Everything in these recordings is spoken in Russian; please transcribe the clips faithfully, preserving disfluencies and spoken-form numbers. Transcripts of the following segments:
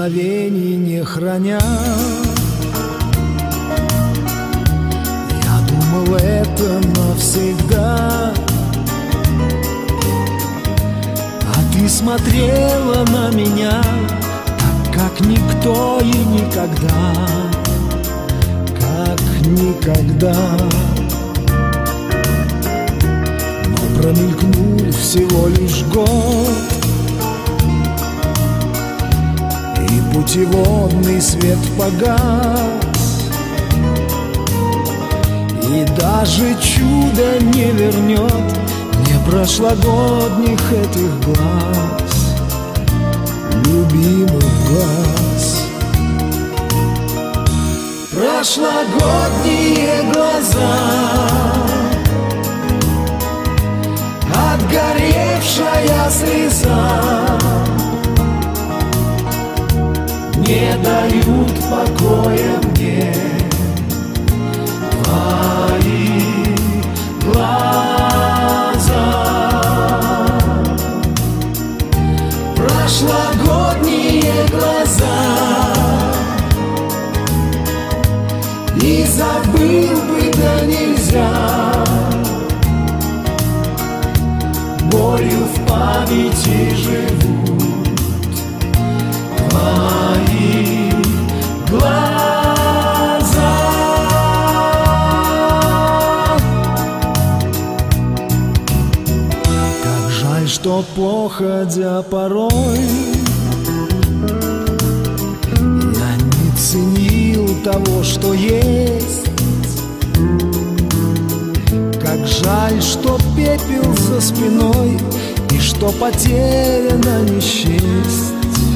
мгновений не храня. Я думал, это навсегда, а ты смотрела на меня так, как никто и никогда, как никогда. Но промелькнул всего лишь год, и путеводный свет погас, и даже чудо не вернет мне прошлогодних этих глаз, любимых глаз. Прошлогодние глаза, отгоревшая слеза, не дают покоя мне твои глаза. Прошлогодние глаза, и забыл бы, да нельзя, болью в памяти живут твои глаза. Как жаль, что походя порой я не ценил того, что есть. Как жаль, что пепел за спиной, и что потеряно не счесть,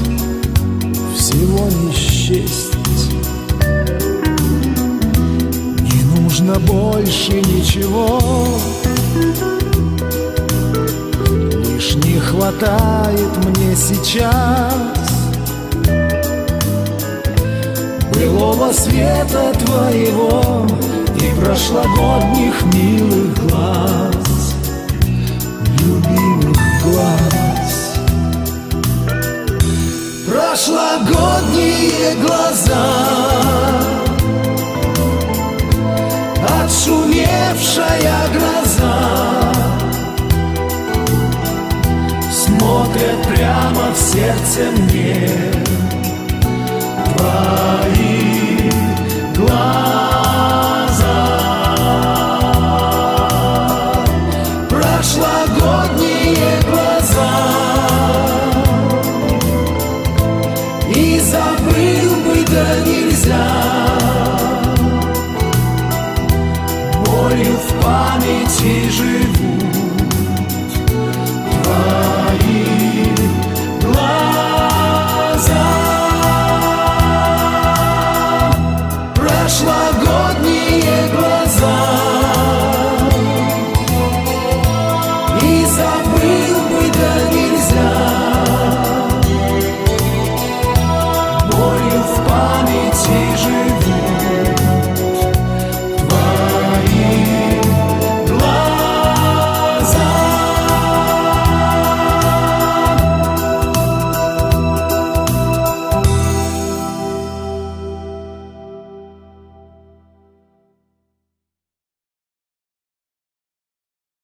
всего не счесть. Не нужно больше ничего, лишь не хватает мне сейчас былого света твоего и прошлогодних милых глаз, любимых глаз. Прошлогодние глаза, отшумевшая гроза, смотрят прямо в сердце мне твои